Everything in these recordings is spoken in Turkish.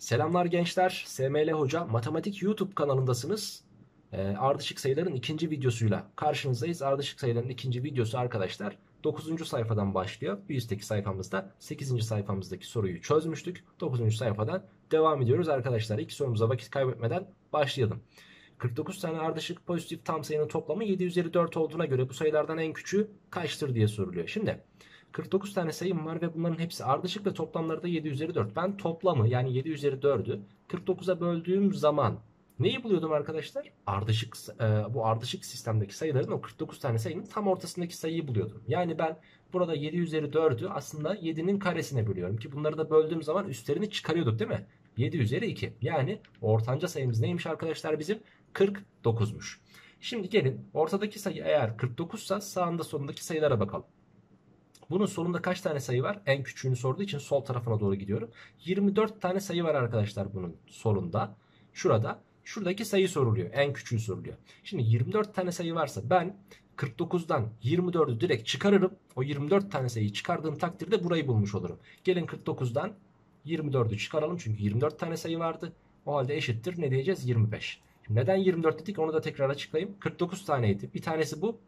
Selamlar gençler. SML Hoca Matematik YouTube kanalındasınız. Ardışık sayıların ikinci videosuyla karşınızdayız. Ardışık sayıların ikinci videosu arkadaşlar 9. sayfadan başlıyor. Bir üstteki sayfamızda 8. sayfamızdaki soruyu çözmüştük. 9. sayfadan devam ediyoruz arkadaşlar. İlk sorumuza vakit kaybetmeden başlayalım. 49 tane ardışık pozitif tam sayının toplamı 7 üzeri 4 olduğuna göre bu sayılardan en küçüğü kaçtır diye soruluyor. Şimdi 49 tane sayım var ve bunların hepsi ardışık ve toplamları da 7 üzeri 4. Ben toplamı yani 7 üzeri 4'ü 49'a böldüğüm zaman neyi buluyordum arkadaşlar? Bu ardışık sistemdeki sayıların o 49 tane sayının tam ortasındaki sayıyı buluyordum. Yani ben burada 7 üzeri 4'ü aslında 7'nin karesine bölüyorum ki bunları da böldüğüm zaman üstlerini çıkarıyorduk değil mi? 7 üzeri 2. Yani ortanca sayımız neymiş arkadaşlar bizim? 49'muş. Şimdi gelin ortadaki sayı eğer 49 ise sağında solundaki sayılara bakalım. Bunun sonunda kaç tane sayı var? En küçüğünü sorduğu için sol tarafına doğru gidiyorum. 24 tane sayı var arkadaşlar bunun solunda. Şurada. Şuradaki sayı soruluyor. En küçüğü soruluyor. Şimdi 24 tane sayı varsa ben 49'dan 24'ü direkt çıkarırım. O 24 tane sayıyı çıkardığım takdirde burayı bulmuş olurum. Gelin 49'dan 24'ü çıkaralım. Çünkü 24 tane sayı vardı. O halde eşittir. Ne diyeceğiz? 25. Şimdi neden 24 dedik onu da tekrar açıklayayım. 49 taneydi. Bir tanesi bu.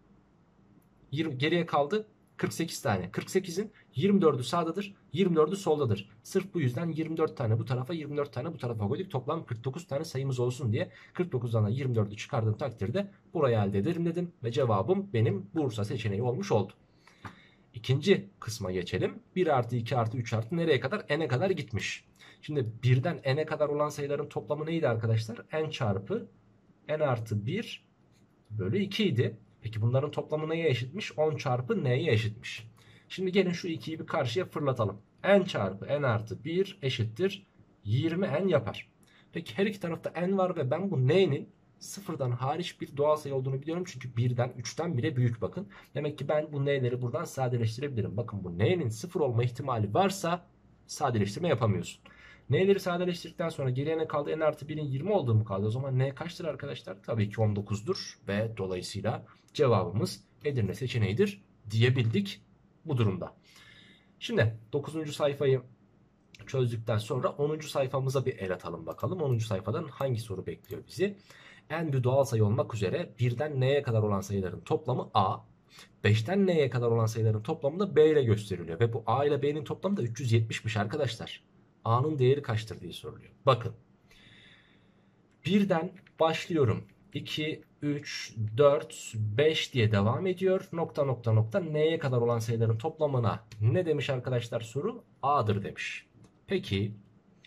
Geriye kaldı 48 tane. 48'in 24'ü sağdadır, 24'ü soldadır. Sırf bu yüzden 24 tane bu tarafa, 24 tane bu tarafa koyduk. Toplam 49 tane sayımız olsun diye 49'dan da 24'ü çıkardığım takdirde burayı elde ederim dedim. Ve cevabım benim Bursa seçeneği olmuş oldu. İkinci kısma geçelim. 1 artı 2 artı 3 artı nereye kadar? N'e kadar gitmiş. Şimdi 1'den N'e kadar olan sayıların toplamı neydi arkadaşlar? N çarpı N artı 1 bölü 2 idi. Peki bunların toplamı neye eşitmiş? 10 çarpı n'ye eşitmiş. Şimdi gelin şu 2'yi bir karşıya fırlatalım. N çarpı n artı 1 eşittir 20n yapar. Peki her iki tarafta n var ve ben bu n'nin sıfırdan hariç bir doğal sayı olduğunu biliyorum. Çünkü 1'den 3'ten bile büyük bakın. Demek ki ben bu n'leri buradan sadeleştirebilirim. Bakın bu n'nin sıfır olma ihtimali varsa sadeleştirme yapamıyorsun. N'leri sadeleştirdikten sonra geriye ne kaldı? N artı 1'in 20 olduğu mu kaldı? O zaman N kaçtır arkadaşlar? Tabii ki 19'dur ve dolayısıyla cevabımız Edirne seçeneğidir diyebildik bu durumda. Şimdi 9. sayfayı çözdükten sonra 10. sayfamıza bir el atalım bakalım. 10. sayfadan hangi soru bekliyor bizi? En bir doğal sayı olmak üzere 1'den n'ye kadar olan sayıların toplamı a, 5'ten n'ye kadar olan sayıların toplamı da b ile gösteriliyor. Ve bu a ile b'nin toplamı da 370'miş arkadaşlar. A'nın değeri kaçtır diye soruluyor. Bakın. Birden başlıyorum. 2, 3, 4, 5 diye devam ediyor. Nokta nokta nokta n'ye kadar olan sayıların toplamına ne demiş arkadaşlar soru? A'dır demiş. Peki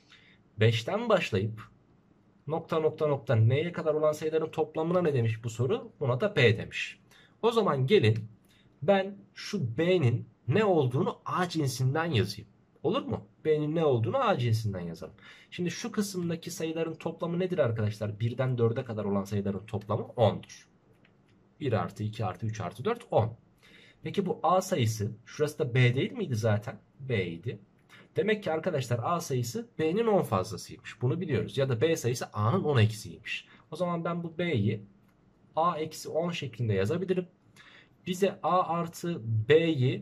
5'ten başlayıp nokta nokta nokta n'ye kadar olan sayıların toplamına ne demiş bu soru? Buna da B demiş. O zaman gelin ben şu B'nin ne olduğunu A cinsinden yazayım. Olur mu? B'nin ne olduğunu A cinsinden yazalım. Şimdi şu kısımdaki sayıların toplamı nedir arkadaşlar? 1'den 4'e kadar olan sayıların toplamı 10'dur. 1 artı 2 artı 3 artı 4 10. Peki bu A sayısı şurası da B değil miydi zaten? B idi. Demek ki arkadaşlar A sayısı B'nin 10 fazlasıymış. Bunu biliyoruz. Ya da B sayısı A'nın 10 eksiymiş. O zaman ben bu B'yi A eksi 10 şeklinde yazabilirim. Bize A artı B'yi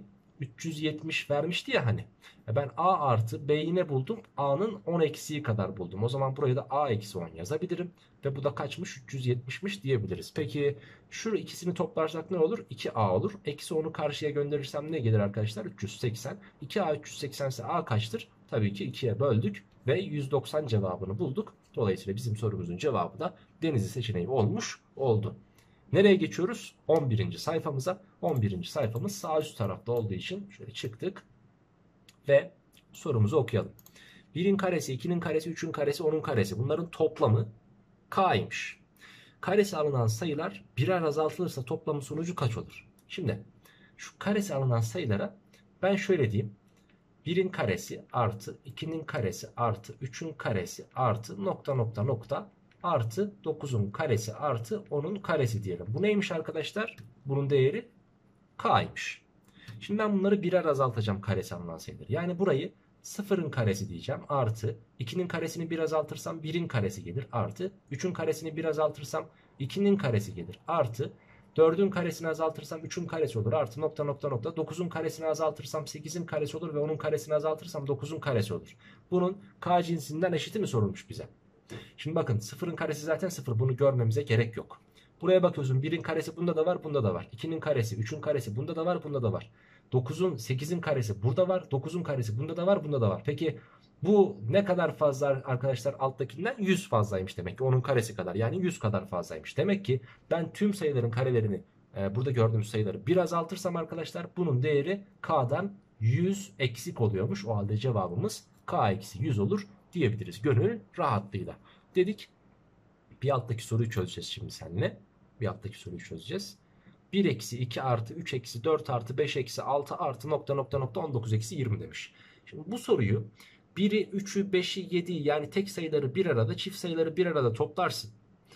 370 vermişti ya hani. Ben A artı B'yi ne buldum? A'nın 10 eksiği kadar buldum. O zaman buraya da A eksi 10 yazabilirim. Ve bu da kaçmış? 370'miş diyebiliriz. Peki şu ikisini toplarsak ne olur? 2A olur. Eksi 10'u karşıya gönderirsem ne gelir arkadaşlar? 380. 2A 380 ise A kaçtır? Tabii ki 2'ye böldük ve 190 cevabını bulduk. Dolayısıyla bizim sorumuzun cevabı da Denizli seçeneği olmuş oldu. Nereye geçiyoruz? 11. sayfamıza. 11. sayfamız sağ üst tarafta olduğu için şöyle çıktık ve sorumuzu okuyalım. 1'in karesi, 2'nin karesi, 3'ün karesi, 10'un karesi. Bunların toplamı k'ymış. Karesi alınan sayılar birer azaltılırsa toplamı sonucu kaç olur? Şimdi şu karesi alınan sayılara ben şöyle diyeyim. 1'in karesi artı 2'nin karesi artı 3'ün karesi artı nokta nokta nokta artı 9'un karesi artı 10'un karesi diyelim. Bu neymiş arkadaşlar? Bunun değeri k'ymış. Şimdi ben bunları birer azaltacağım karesi alınan sayıları. Yani burayı 0'ın karesi diyeceğim artı 2'nin karesini bir azaltırsam 1'in karesi gelir artı 3'ün karesini bir azaltırsam 2'nin karesi gelir artı 4'ün karesini azaltırsam 3'ün karesi olur. Artı nokta nokta nokta. 9'un karesini azaltırsam 8'in karesi olur ve 10'un karesini azaltırsam 9'un karesi olur. Bunun k cinsinden eşiti mi sorulmuş bize? Şimdi bakın, sıfırın karesi zaten sıfır. Bunu görmemize gerek yok. Buraya bakıyorsun, 1'in karesi bunda da var, bunda da var. 2'nin karesi, 3'ün karesi bunda da var, bunda da var. 9'un, 8'in karesi burada var. 9'un karesi bunda da var, bunda da var. Peki bu ne kadar fazla arkadaşlar alttakinden? 100 fazlaymış demek ki. Onun karesi kadar, yani 100 kadar fazlaymış. Demek ki ben tüm sayıların karelerini, burada gördüğümüz sayıları bir azaltırsam arkadaşlar, bunun değeri k'dan 100 eksik oluyormuş. O halde cevabımız k eksi 100 olur diyebiliriz gönül rahatlığıyla. Dedik. Bir alttaki soruyu çözeceğiz şimdi seninle. Bir alttaki soruyu çözeceğiz. 1 eksi 2 artı 3 eksi 4 artı 5 eksi 6 artı nokta nokta nokta 19 eksi 20 demiş. Şimdi bu soruyu 1'i, 3'ü, 5'i, 7'yi, yani tek sayıları bir arada, çift sayıları bir arada toplarsın.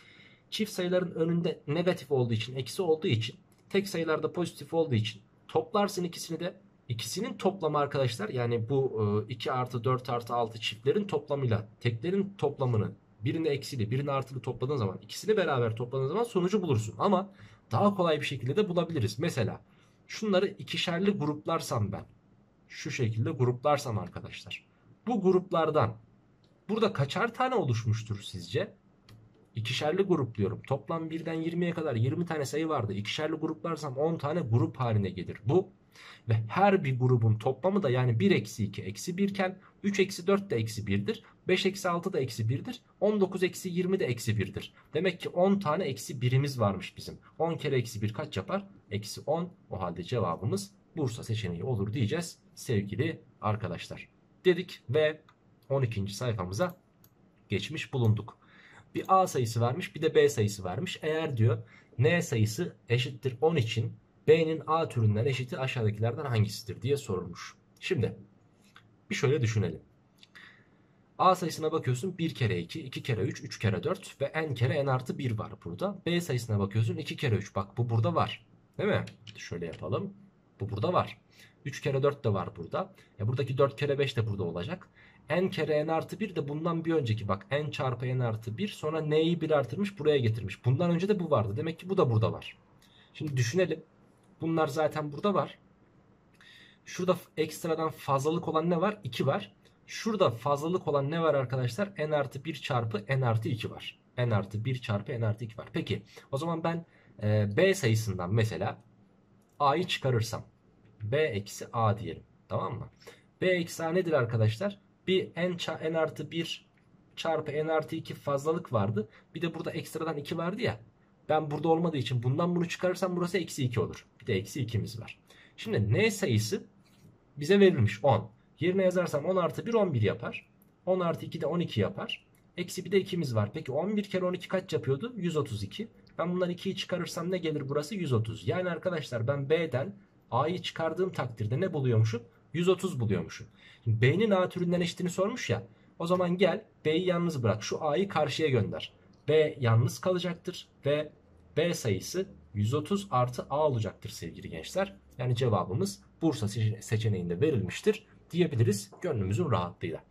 Çift sayıların önünde negatif olduğu için, eksi olduğu için, tek sayılarda pozitif olduğu için toplarsın ikisini de. İkisinin toplamı arkadaşlar, yani bu 2 artı 4 artı 6 çiftlerin toplamıyla teklerin toplamını, birini eksili birini artılı topladığın zaman, ikisini beraber topladığın zaman sonucu bulursun. Ama daha kolay bir şekilde de bulabiliriz. Mesela şunları ikişerli gruplarsam ben, şu şekilde gruplarsam arkadaşlar, bu gruplardan burada kaçar tane oluşmuştur sizce? İkişerli grupluyorum. Toplam 1'den 20'ye kadar 20 tane sayı vardı. İkişerli gruplarsam 10 tane grup haline gelir bu. Ve her bir grubun toplamı da, yani 1 eksi 2 eksi 1 iken 3 eksi 4 de eksi 1'dir. 5 eksi 6 da eksi 1'dir. 19 eksi 20 de eksi 1'dir. Demek ki 10 tane eksi 1'imiz varmış bizim. 10 kere eksi 1 kaç yapar? Eksi 10. O halde cevabımız Bursa seçeneği olur diyeceğiz sevgili arkadaşlar. Dedik ve 12. sayfamıza geçmiş bulunduk. Bir A sayısı vermiş, bir de B sayısı vermiş. Eğer diyor N sayısı eşittir 10 için B'nin A türünden eşiti aşağıdakilerden hangisidir diye sorulmuş. Şimdi bir şöyle düşünelim. A sayısına bakıyorsun, 1 kere 2, 2 kere 3, 3 kere 4 ve n kere n artı 1 var burada. B sayısına bakıyorsun, 2 kere 3, bak bu burada var. Değil mi? Şöyle yapalım. Bu burada var. 3 kere 4 de var burada. Buradaki 4 kere 5 de burada olacak. N kere n artı 1 de bundan bir önceki, bak n çarpı n artı 1, sonra n'yi 1 artırmış buraya getirmiş. Bundan önce de bu vardı. Demek ki bu da burada var. Şimdi düşünelim. Bunlar zaten burada var. Şurada ekstradan fazlalık olan ne var? 2 var. Şurada fazlalık olan ne var arkadaşlar? N artı 1 çarpı n artı 2 var. N artı 1 çarpı n artı 2 var. Peki o zaman ben B sayısından mesela A'yı çıkarırsam B eksi A diyelim. Tamam mı? B eksi A nedir arkadaşlar? Bir n artı 1 çarpı n artı 2 fazlalık vardı. Bir de burada ekstradan 2 vardı ya. Ben burada olmadığı için bundan bunu çıkarırsam burası eksi 2 olur. Bir de eksi 2'miz var. Şimdi n sayısı bize verilmiş 10. Yerine yazarsam 10 artı 1 11 yapar. 10 artı 2 de 12 yapar. Eksi bir de 2'miz var. Peki 11 kere 12 kaç yapıyordu? 132. Ben bundan 2'yi çıkarırsam ne gelir burası? 130. Yani arkadaşlar ben B'den A'yı çıkardığım takdirde ne buluyormuşum? 130 buluyormuşum. Şimdi B'nin A türünden eşitini sormuş ya. O zaman gel B'yi yalnız bırak. Şu A'yı karşıya gönder. B yalnız kalacaktır ve B sayısı 130 artı A olacaktır sevgili gençler. Yani cevabımız Bursa seçeneğinde verilmiştir diyebiliriz gönlümüzün rahatlığıyla.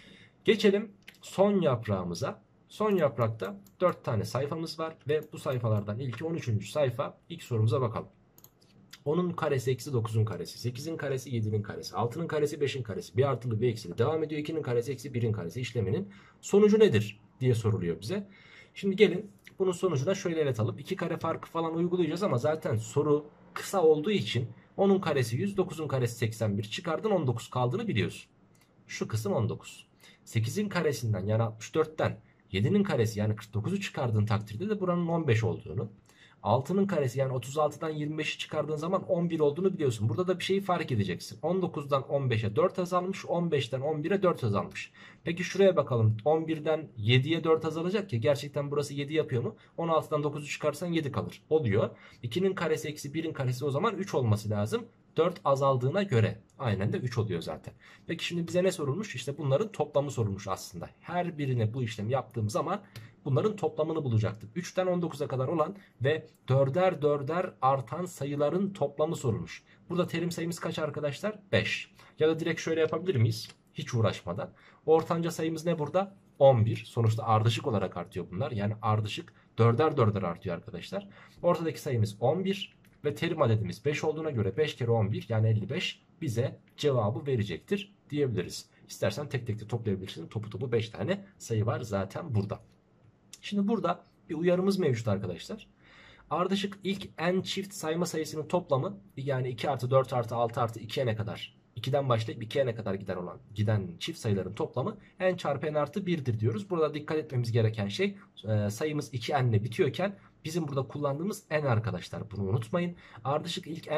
Geçelim son yaprağımıza. Son yaprakta 4 tane sayfamız var ve bu sayfalardan ilki 13. sayfa. İlk sorumuza bakalım. 10'un karesi eksi 9'un karesi, 8'in karesi 7'nin karesi, 6'nın karesi 5'in karesi, bir artılı bir eksili devam ediyor. 2'nin karesi eksi 1'in karesi işleminin sonucu nedir diye soruluyor bize. Şimdi gelin bunun sonucuna şöyle eletalım. 2 kare farkı falan uygulayacağız ama zaten soru kısa olduğu için 10'un karesi 100, 9'un karesi 81, çıkardın 19 kaldığını biliyorsun. Şu kısım 19. 8'in karesinden yani 64'ten 7'nin karesi yani 49'u çıkardığın takdirde de buranın 15 olduğunu, 6'nın karesi yani 36'dan 25'i çıkardığın zaman 11 olduğunu biliyorsun. Burada da bir şeyi fark edeceksin. 19'dan 15'e 4 azalmış, 15'ten 11'e 4 azalmış. Peki şuraya bakalım. 11'den 7'ye 4 azalacak ya. Gerçekten burası 7 yapıyor mu? 16'dan 9'u çıkarsan 7 kalır. Oluyor. 2'nin karesi eksi 1'in karesi o zaman 3 olması lazım. 4 azaldığına göre aynen de 3 oluyor zaten. Peki şimdi bize ne sorulmuş? İşte bunların toplamı sorulmuş aslında. Her birine bu işlemi yaptığım zaman bunların toplamını bulacaktık. 3'ten 19'a kadar olan ve 4'er 4'er artan sayıların toplamı sorulmuş. Burada terim sayımız kaç arkadaşlar? 5. Ya da direkt şöyle yapabilir miyiz? Hiç uğraşmadan. Ortanca sayımız ne burada? 11. Sonuçta ardışık olarak artıyor bunlar. Yani ardışık dörder dörder artıyor arkadaşlar. Ortadaki sayımız 11 ve terim adedimiz 5 olduğuna göre 5 kere 11 yani 55 bize cevabı verecektir diyebiliriz. İstersen tek tek de toplayabilirsin. Topu 5 tane sayı var zaten burada. Şimdi burada bir uyarımız mevcut arkadaşlar. Ardışık ilk n çift sayma sayısının toplamı yani 2 artı 4 artı 6 artı 2n'e kadar 2'den başlayıp 2n'e kadar giden çift sayıların toplamı n çarpı n artı 1'dir diyoruz. Burada dikkat etmemiz gereken şey sayımız 2n ile bitiyorken bizim burada kullandığımız n arkadaşlar. Bunu unutmayın. Ardışık ilk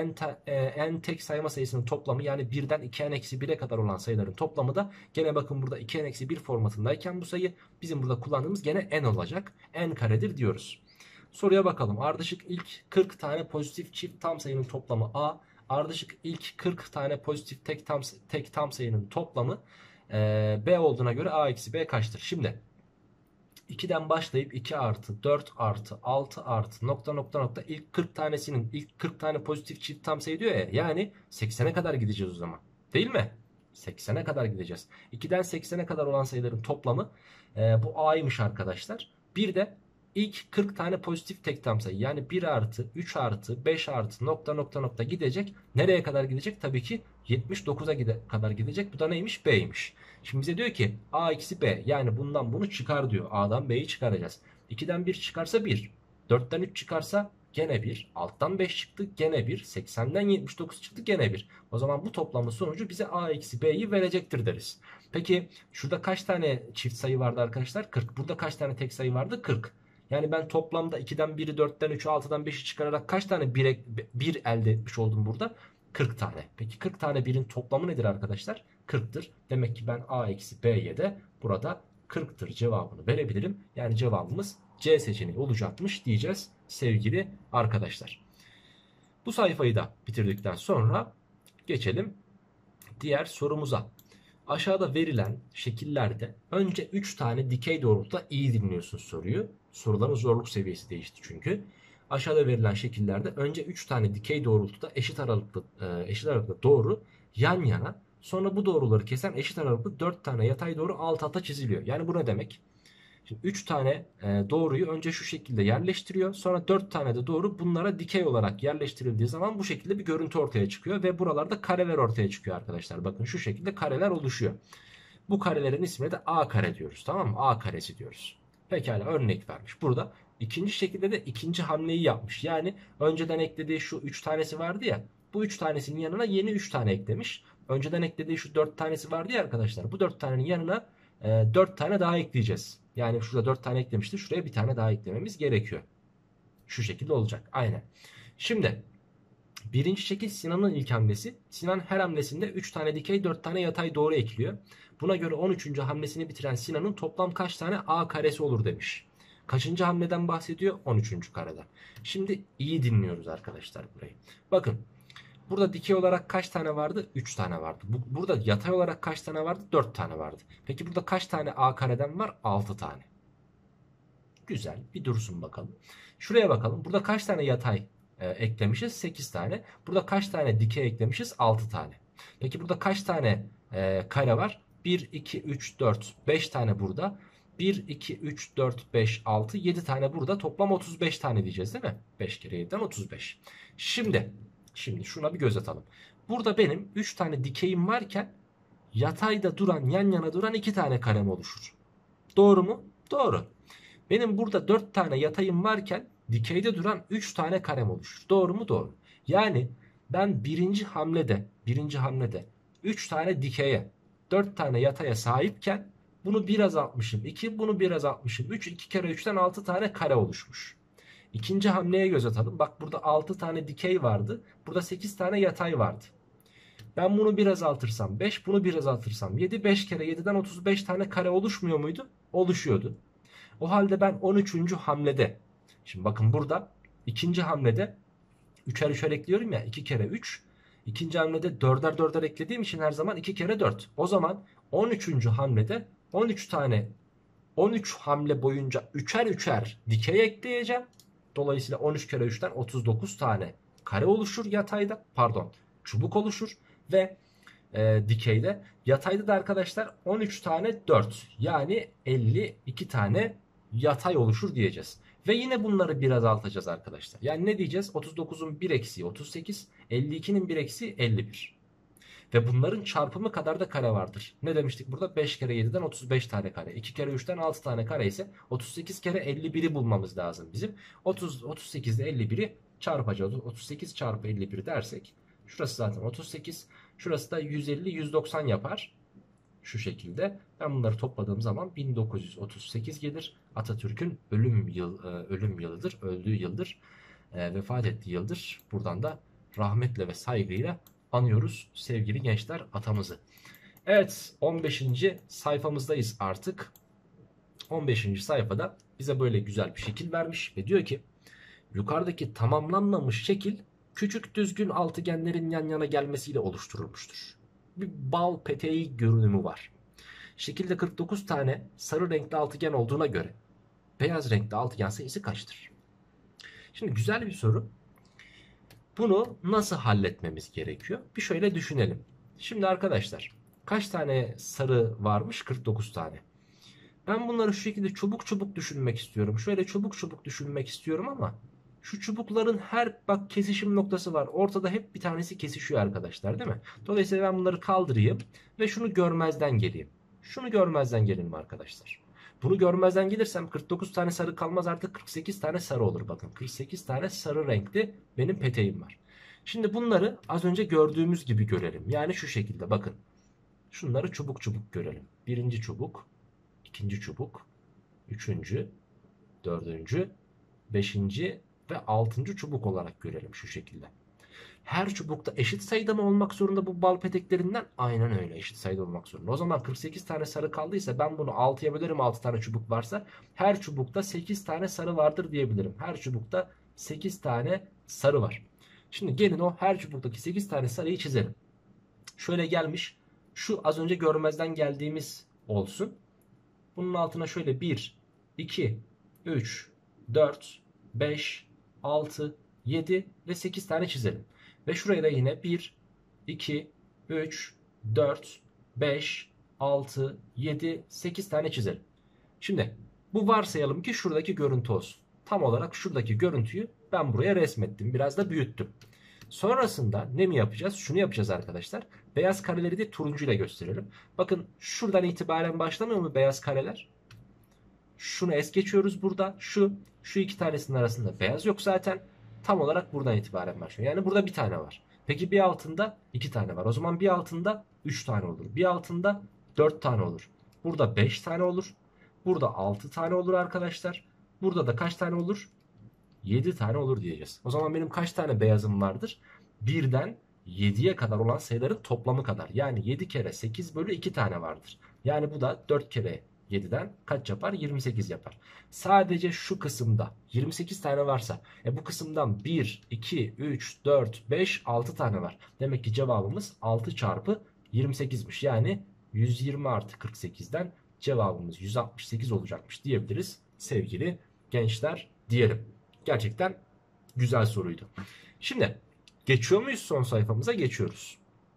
n tek sayma sayısının toplamı yani 1'den 2n-1'e kadar olan sayıların toplamı da gene bakın burada 2n-1 formatındayken bu sayı bizim burada kullandığımız gene n olacak. N karedir diyoruz. Soruya bakalım. Ardışık ilk 40 tane pozitif çift tam sayının toplamı A. Ardışık ilk 40 tane pozitif tek tam sayının toplamı B olduğuna göre A eksi B kaçtır? Şimdi 2'den başlayıp 2 artı 4 artı 6 artı nokta nokta nokta ilk 40 tanesinin ilk 40 tane pozitif çift tam sayı diyor ya. Yani 80'e kadar gideceğiz o zaman. Değil mi? 80'e kadar gideceğiz. 2'den 80'e kadar olan sayıların toplamı bu A'ymış arkadaşlar. Bir de İlk 40 tane pozitif tek tam sayı yani 1 artı 3 artı 5 artı nokta nokta nokta gidecek. Nereye kadar gidecek? Tabii ki 79'a kadar gidecek. Bu da neymiş? B'ymiş. Şimdi bize diyor ki A eksi B yani bundan bunu çıkar diyor. A'dan B'yi çıkaracağız. 2'den 1 çıkarsa 1. 4'ten 3 çıkarsa gene 1. Alttan 5 çıktı gene 1. 80'den 79 çıktı gene 1. O zaman bu toplamın sonucu bize A eksi B'yi verecektir deriz. Peki şurada kaç tane çift sayı vardı arkadaşlar? 40. Burada kaç tane tek sayı vardı? 40. Yani ben toplamda 2'den 1'i, 4'ten 3'ü, 6'dan 5'i çıkararak kaç tane 1 elde etmiş oldum burada? 40 tane. Peki 40 tane 1'in toplamı nedir arkadaşlar? 40'tır. Demek ki ben A eksi B'ye de burada 40'tır cevabını verebilirim. Yani cevabımız C seçeneği olacakmış diyeceğiz sevgili arkadaşlar. Bu sayfayı da bitirdikten sonra geçelim diğer sorumuza. Aşağıda verilen şekillerde önce 3 tane dikey doğrultuda iyi dinliyorsun soruyu. Soruların zorluk seviyesi değişti çünkü. Aşağıda verilen şekillerde önce 3 tane dikey doğrultuda eşit aralıklı doğru yan yana. Sonra bu doğruları kesen eşit aralıklı 4 tane yatay doğru alt alta çiziliyor. Yani bu ne demek? Şimdi 3 tane doğruyu önce şu şekilde yerleştiriyor. Sonra 4 tane de doğru bunlara dikey olarak yerleştirildiği zaman bu şekilde bir görüntü ortaya çıkıyor. Ve buralarda kareler ortaya çıkıyor arkadaşlar. Bakın şu şekilde kareler oluşuyor. Bu karelerin ismine de A kare diyoruz. Tamam mı? A karesi diyoruz. Pekala örnek vermiş. Burada ikinci şekilde de ikinci hamleyi yapmış. Yani önceden eklediği şu 3 tanesi vardı ya. Bu 3 tanesinin yanına yeni 3 tane eklemiş. Önceden eklediği şu 4 tanesi vardı ya arkadaşlar. Bu 4 tanenin yanına 4 tane daha ekleyeceğiz. Yani şurada 4 tane eklemişti. Şuraya bir tane daha eklememiz gerekiyor. Şu şekilde olacak. Aynen. Şimdi birinci şekil Sinan'ın ilk hamlesi. Sinan her hamlesinde 3 tane dikey 4 tane yatay doğru ekliyor. Buna göre 13. hamlesini bitiren Sinan'ın toplam kaç tane A karesi olur demiş. Kaçıncı hamleden bahsediyor? 13. kareden. Şimdi iyi dinliyoruz arkadaşlar burayı. Bakın burada dikey olarak kaç tane vardı? 3 tane vardı. Burada yatay olarak kaç tane vardı? 4 tane vardı. Peki burada kaç tane A kareden var? 6 tane. Güzel. Bir dursun bakalım. Şuraya bakalım. Burada kaç tane yatay eklemişiz? 8 tane. Burada kaç tane dikey eklemişiz? 6 tane. Peki burada kaç tane kare var? 1, 2, 3, 4, 5 tane burada. 1, 2, 3, 4, 5, 6, 7 tane burada. Toplam 35 tane diyeceğiz değil mi? 5 kere 7'den 35. Şimdi şuna bir göz atalım. Burada benim 3 tane dikeyim varken yatayda duran, yan yana duran 2 tane karem oluşur. Doğru mu? Doğru. Benim burada 4 tane yatayım varken dikeyde duran 3 tane karem oluşur. Doğru mu? Doğru. Yani ben birinci hamlede 3 tane dikeye 4 tane yataya sahipken bunu bir azaltmışım. 2 bunu bir azaltmışım. 3 2 kere 3'ten 6 tane kare oluşmuş. İkinci hamleye göz atalım. Bak burada 6 tane dikey vardı. Burada 8 tane yatay vardı. Ben bunu bir azaltırsam 5, bunu bir azaltırsam 7, 5 kere 7'den 35 tane kare oluşmuyor muydu? Oluşuyordu. O halde ben 13. hamlede, şimdi bakın burada ikinci hamlede 3'er 3'er ekliyorum ya, 2 kere 3. İkinci hamlede 4'er 4'er eklediğim için her zaman 2 kere 4. O zaman 13. hamlede 13 hamle boyunca 3'er 3'er dikey ekleyeceğim. Dolayısıyla 13 kere 3'ten 39 tane kare oluşur yatayda. Pardon, çubuk oluşur ve dikeyde. Yatayda da arkadaşlar 13 tane 4 yani 52 tane yatay oluşur diyeceğiz. Ve yine bunları bir azaltacağız arkadaşlar. Yani ne diyeceğiz? 39'un 1 eksiği 38, 52'nin 1 eksiği 51. Ve bunların çarpımı kadar da kare vardır. Ne demiştik burada? 5 kere 7'den 35 tane kare. 2 kere 3'ten 6 tane kare ise 38 kere 51'i bulmamız lazım bizim. 38 ile 51'i çarpacağız. 38 çarpı 51 dersek şurası zaten 38. Şurası da 150 190 yapar. Şu şekilde. Ben bunları topladığım zaman 1938 gelir. Atatürk'ün ölüm yılıdır, öldüğü yıldır, vefat ettiği yıldır. Buradan da rahmetle ve saygıyla anıyoruz sevgili gençler atamızı. Evet, 15. sayfamızdayız artık. 15. sayfada bize böyle güzel bir şekil vermiş ve diyor ki yukarıdaki tamamlanmamış şekil küçük düzgün altıgenlerin yan yana gelmesiyle oluşturulmuştur. Bir bal peteği görünümü var. Şekilde 49 tane sarı renkli altıgen olduğuna göre beyaz renkli altıgen sayısı kaçtır? Şimdi güzel bir soru. Bunu nasıl halletmemiz gerekiyor? Bir şöyle düşünelim. Şimdi arkadaşlar kaç tane sarı varmış? 49 tane. Ben bunları şu şekilde çubuk çubuk düşünmek istiyorum. Şöyle çubuk çubuk düşünmek istiyorum ama şu çubukların her bak kesişim noktası var. Ortada hep bir tanesi kesişiyor arkadaşlar, değil mi? Dolayısıyla ben bunları kaldırayım ve şunu görmezden geleyim. Şunu görmezden gelelim arkadaşlar. Bunu görmezden gelirsem 49 tane sarı kalmaz, artık 48 tane sarı olur. Bakın 48 tane sarı renkli benim peteğim var. Şimdi bunları az önce gördüğümüz gibi görelim. Yani şu şekilde bakın. Şunları çubuk çubuk görelim. Birinci çubuk, ikinci çubuk, üçüncü, dördüncü, beşinci ve altıncı çubuk olarak görelim şu şekilde. Her çubukta eşit sayıda mı olmak zorunda bu bal peteklerinden? Aynen öyle, eşit sayıda olmak zorunda. O zaman 48 tane sarı kaldıysa ben bunu 6'ya bölerim, 6 tane çubuk varsa. Her çubukta 8 tane sarı vardır diyebilirim. Her çubukta 8 tane sarı var. Şimdi gelin o her çubuktaki 8 tane sarıyı çizelim. Şöyle gelmiş. Şu az önce görmezden geldiğimiz olsun. Bunun altına şöyle 1, 2, 3, 4, 5, 6, 7 ve 8 tane çizelim. Ve şuraya da yine 1, 2, 3, 4, 5, 6, 7, 8 tane çizelim. Şimdi bu varsayalım ki şuradaki görüntü olsun. Tam olarak şuradaki görüntüyü ben buraya resmettim. Biraz da büyüttüm. Sonrasında ne mi yapacağız? Şunu yapacağız arkadaşlar. Beyaz kareleri de turuncuyla gösterelim. Bakın şuradan itibaren başlamıyor mu beyaz kareler? Şunu es geçiyoruz burada. Şu iki tanesinin arasında beyaz yok zaten. Tam olarak buradan itibaren başlıyor. Yani burada bir tane var. Peki bir altında iki tane var. O zaman bir altında 3 tane olur. Bir altında 4 tane olur. Burada 5 tane olur. Burada 6 tane olur arkadaşlar. Burada da kaç tane olur? 7 tane olur diyeceğiz. O zaman benim kaç tane beyazım vardır? 1'den 7'ye kadar olan sayıların toplamı kadar. Yani 7 kere 8 bölü 2 tane vardır. Yani bu da 4 kere 7'den kaç yapar? 28 yapar. Sadece şu kısımda 28 tane varsa bu kısımdan 1, 2, 3, 4, 5, 6 tane var. Demek ki cevabımız 6 çarpı 28'miş. Yani 120 artı 48'den cevabımız 168 olacakmış diyebiliriz sevgili gençler diyelim. Gerçekten güzel soruydu. Şimdi geçiyor muyuz son sayfamıza? Geçiyoruz.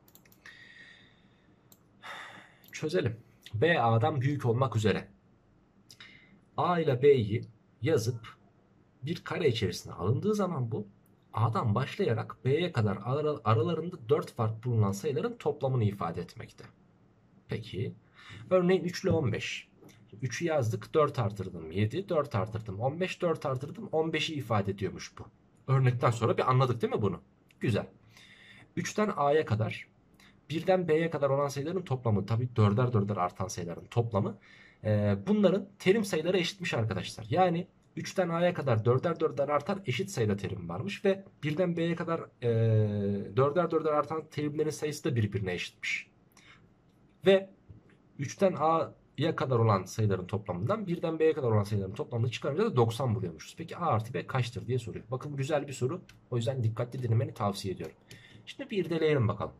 Çözelim. B A'dan büyük olmak üzere. A ile B'yi yazıp bir kare içerisine alındığı zaman bu A'dan başlayarak B'ye kadar aralarında 4 fark bulunan sayıların toplamını ifade etmekte. Peki. Örneğin 3 ile 15. 3'ü yazdık, 4 artırdım 7, 4 artırdım 15, 4 artırdım 15'i ifade ediyormuş bu. Örnekten sonra bir anladık değil mi bunu? Güzel. 3'ten A'ya kadar, 1'den B'ye kadar olan sayıların toplamı, tabii 4'er 4'er artan sayıların toplamı. Bunların terim sayıları eşitmiş arkadaşlar. Yani 3'ten A'ya kadar 4'er 4'er artan eşit sayıda terim varmış ve 1'den B'ye kadar 4'er 4'er artan terimlerin sayısı da birbirine eşitmiş. Ve 3'ten A'ya kadar olan sayıların toplamından 1'den B'ye kadar olan sayıların toplamını çıkarınca da 90 buluyormuşuz. Peki A artı B kaçtır diye soruyor. Bakın güzel bir soru. O yüzden dikkatli dinlemeni tavsiye ediyorum. Şimdi bir irdeleyelim bakalım.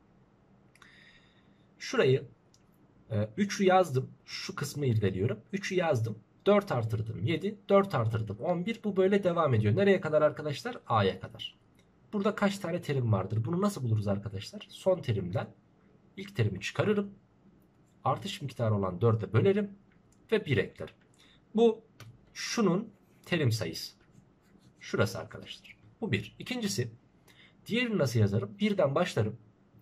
Şurayı 3'ü yazdım. Şu kısmı irdeliyorum. 3'ü yazdım. 4 artırdım 7. 4 artırdım 11. Bu böyle devam ediyor. Nereye kadar arkadaşlar? A'ya kadar. Burada kaç tane terim vardır? Bunu nasıl buluruz arkadaşlar? Son terimden ilk terimi çıkarırım. Artış miktarı olan 4'e bölerim ve 1 eklerim. Bu şunun terim sayısı. Şurası arkadaşlar. Bu bir. İkincisi, diğerini nasıl yazarım? Birden başlarım.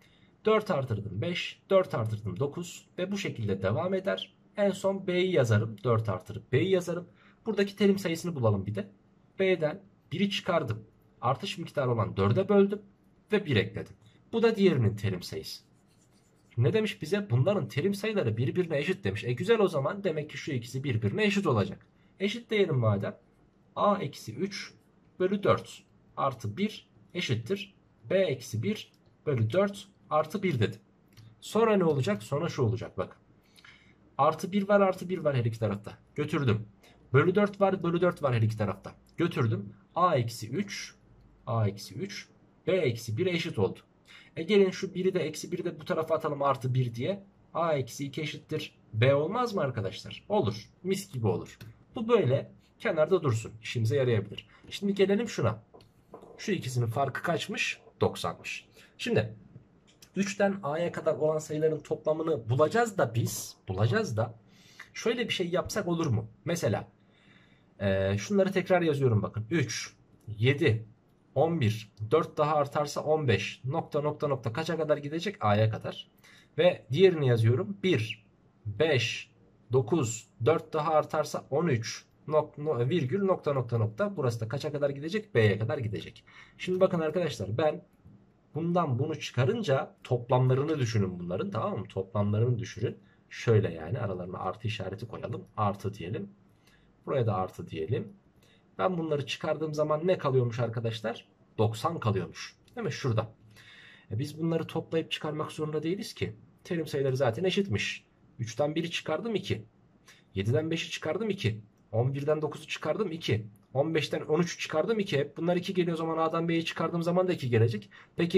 4 artırdım 5, 4 artırdım 9 ve bu şekilde devam eder. En son B'yi yazarım. 4 artırıp B'yi yazarım. Buradaki terim sayısını bulalım bir de. B'den 1'i çıkardım. Artış miktarı olan 4'e böldüm ve 1 ekledim. Bu da diğerinin terim sayısı. Ne demiş bize? Bunların terim sayıları birbirine eşit demiş. Güzel, o zaman demek ki şu ikisi birbirine eşit olacak. Eşit diyelim madem. A eksi 3 bölü 4 artı 1 eşittir. B eksi 1 bölü 4 artı 1 dedim. Sonra ne olacak? Sonra şu olacak bak. Artı 1 var, artı 1 var her iki tarafta. Götürdüm. Bölü 4 var, bölü 4 var her iki tarafta. Götürdüm. A eksi 3 A eksi 3 B eksi 1 eşit oldu. Gelin şu 1'i de eksi 1'i de bu tarafa atalım artı 1 diye. A eksi 2 eşittir B olmaz mı arkadaşlar? Olur. Mis gibi olur. Bu böyle kenarda dursun. İşimize yarayabilir. Şimdi gelelim şuna. Şu ikisinin farkı kaçmış? 90'mış. Şimdi 3'ten A'ya kadar olan sayıların toplamını bulacağız da şöyle bir şey yapsak olur mu? Mesela şunları tekrar yazıyorum bakın. 3, 7, 11, 4 daha artarsa 15, nokta nokta nokta kaça kadar gidecek? A'ya kadar. Ve diğerini yazıyorum. 1, 5, 9, 4 daha artarsa 13, virgül nokta nokta nokta. Burası da kaça kadar gidecek? B'ye kadar gidecek. Şimdi bakın arkadaşlar, ben bundan bunu çıkarınca toplamlarını düşünün bunların, tamam mı? Toplamlarını düşünün. Şöyle, yani aralarına artı işareti koyalım. Artı diyelim. Buraya da artı diyelim. Ben bunları çıkardığım zaman ne kalıyormuş arkadaşlar? 90 kalıyormuş. Değil mi? Şurada. Biz bunları toplayıp çıkarmak zorunda değiliz ki. Terim sayıları zaten eşitmiş. 3'ten 1'i çıkardım 2. 7'den 5'i çıkardım 2. 11'den 9'u çıkardım 2. 15'ten 13'ü çıkardım 2. Hep bunlar 2 geliyor, o zaman A'dan B'yi çıkardığım zaman da 2 gelecek.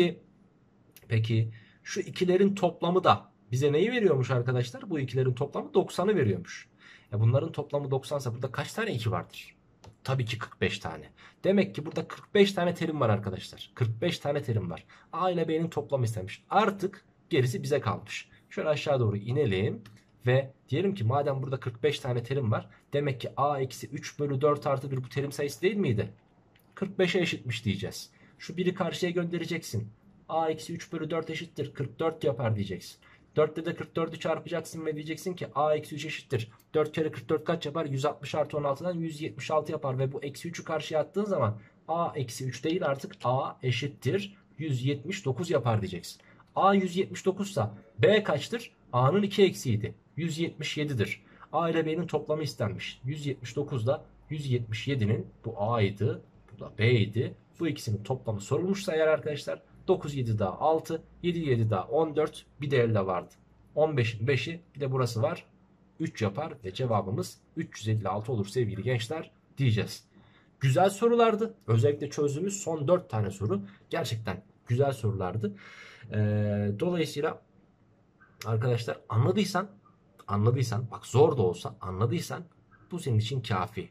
Peki şu ikilerin toplamı da bize neyi veriyormuş arkadaşlar? Bu ikilerin toplamı 90'ı veriyormuş. Bunların toplamı 90 ise burada kaç tane 2 vardır? Tabii ki 45 tane. Demek ki burada 45 tane terim var arkadaşlar. 45 tane terim var. A ile B'nin toplamı istemiş. Artık gerisi bize kalmış. Şöyle aşağı doğru inelim. Ve diyelim ki madem burada 45 tane terim var. Demek ki A eksi 3 bölü 4 artı 1 bu terim sayısı değil miydi? 45'e eşitmiş diyeceğiz. Şu biri karşıya göndereceksin. A eksi 3 bölü 4 eşittir 44 yapar diyeceksin. 4 ile de 44'ü çarpacaksın ve diyeceksin ki A eksi 3 eşittir 4 kere 44 kaç yapar? 160 artı 16'dan 176 yapar ve bu eksi 3'ü karşıya attığın zaman A eksi 3 değil, artık A eşittir 179 yapar diyeceksin. A 179 ise B kaçtır? A'nın 2 eksiğiydi. 177'dir. A ile B'nin toplamı istenmiş. 179 da 177'nin, bu A'ydı, bu da B'ydi. Bu ikisinin toplamı sorulmuşsa eğer arkadaşlar, 9 7 daha 6, 7 7 daha 14, bir de elde vardı. 15'in 5'i, bir de burası var. 3 yapar ve cevabımız 356 olur sevgili gençler diyeceğiz. Güzel sorulardı. Özellikle çözdüğümüz son 4 tane soru gerçekten güzel sorulardı. Dolayısıyla arkadaşlar, anladıysan bak, zor da olsa anladıysan bu senin için kafi.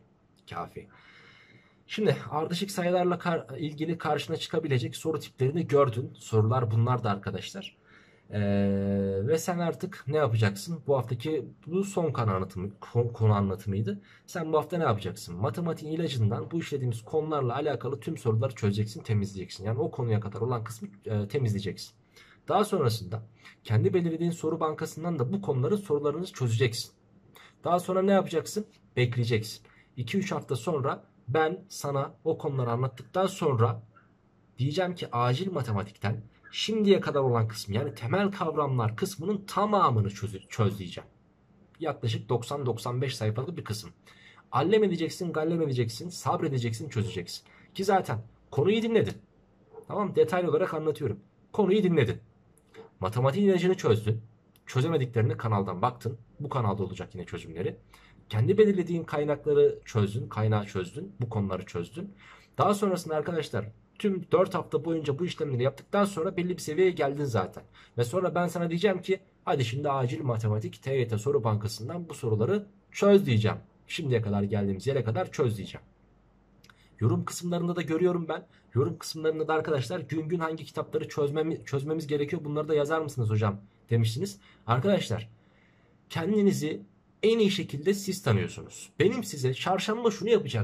Şimdi ardışık sayılarla ilgili karşına çıkabilecek soru tiplerini gördün. Sorular bunlar da arkadaşlar. Ve sen artık ne yapacaksın? Bu haftaki bu son konu anlatımıydı. Sen bu hafta ne yapacaksın? Matematiğin ilacından bu işlediğimiz konularla alakalı tüm soruları çözeceksin, temizleyeceksin. Yani o konuya kadar olan kısmı temizleyeceksin. Daha sonrasında kendi belirlediğin soru bankasından da bu konuların sorularını çözeceksin. Daha sonra ne yapacaksın? Bekleyeceksin. 2-3 hafta sonra ben sana o konuları anlattıktan sonra diyeceğim ki acil matematikten şimdiye kadar olan kısmı, yani temel kavramlar kısmının tamamını çöz diyeceğim. Yaklaşık 90-95 sayfalık bir kısım. Allem edeceksin, gallem edeceksin, sabredeceksin, çözeceksin. Ki zaten konuyu dinledin. Tamam, detaylı olarak anlatıyorum. Konuyu dinledin. Matematik ilacını çözdün. Çözemediklerini kanaldan baktın. Bu kanalda olacak yine çözümleri. Kendi belirlediğin kaynakları çözdün. Kaynağı çözdün. Bu konuları çözdün. Daha sonrasında arkadaşlar tüm 4 hafta boyunca bu işlemleri yaptıktan sonra belli bir seviyeye geldin zaten. Ve sonra ben sana diyeceğim ki hadi şimdi acil matematik TYT soru bankasından bu soruları çöz diyeceğim. Şimdiye kadar geldiğimiz yere kadar çöz diyeceğim. Yorum kısımlarında da görüyorum ben. Yorum kısımlarında da arkadaşlar gün gün hangi kitapları çözmemiz gerekiyor, bunları da yazar mısınız hocam demiştiniz. Arkadaşlar, kendinizi en iyi şekilde siz tanıyorsunuz. Benim size çarşamba şunu yapacaksın,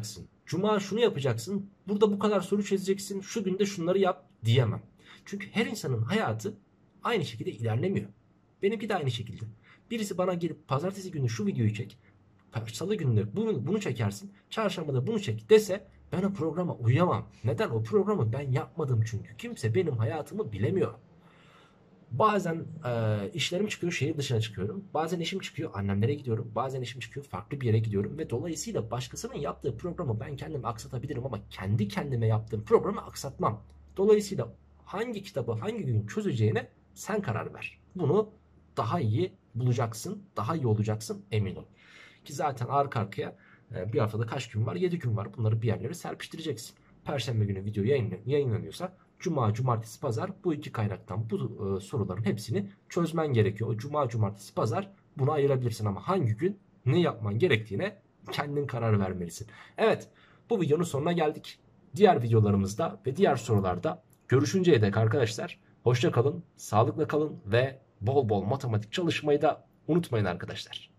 Cuma şunu yapacaksın, burada bu kadar soru çözeceksin, şu günde şunları yap diyemem. Çünkü her insanın hayatı aynı şekilde ilerlemiyor. Benimki de aynı şekilde. Birisi bana gelip pazartesi günü şu videoyu çek, salı günü bunu çekersin, çarşamba da bunu çek dese ben o programa uyamam. Neden? O programı ben yapmadım çünkü. Kimse benim hayatımı bilemiyor. Bazen işlerim çıkıyor, şehir dışına çıkıyorum. Bazen işim çıkıyor, annemlere gidiyorum. Bazen işim çıkıyor, farklı bir yere gidiyorum. Ve dolayısıyla başkasının yaptığı programı ben kendim aksatabilirim ama kendi kendime yaptığım programı aksatmam. Dolayısıyla hangi kitabı hangi gün çözeceğine sen karar ver. Bunu daha iyi bulacaksın, daha iyi olacaksın, emin ol. Ki zaten arka arkaya bir haftada kaç gün var? 7 gün var. Bunları bir yerlere serpiştireceksin. Perşembe günü video yayınlanıyorsa Cuma, Cumartesi, Pazar bu iki kaynaktan bu soruların hepsini çözmen gerekiyor. O Cuma, Cumartesi, Pazar bunu ayırabilirsin ama hangi gün ne yapman gerektiğine kendin karar vermelisin. Evet, bu videonun sonuna geldik. Diğer videolarımızda ve diğer sorularda görüşünceye dek arkadaşlar hoşça kalın, sağlıkla kalın ve bol bol matematik çalışmayı da unutmayın arkadaşlar.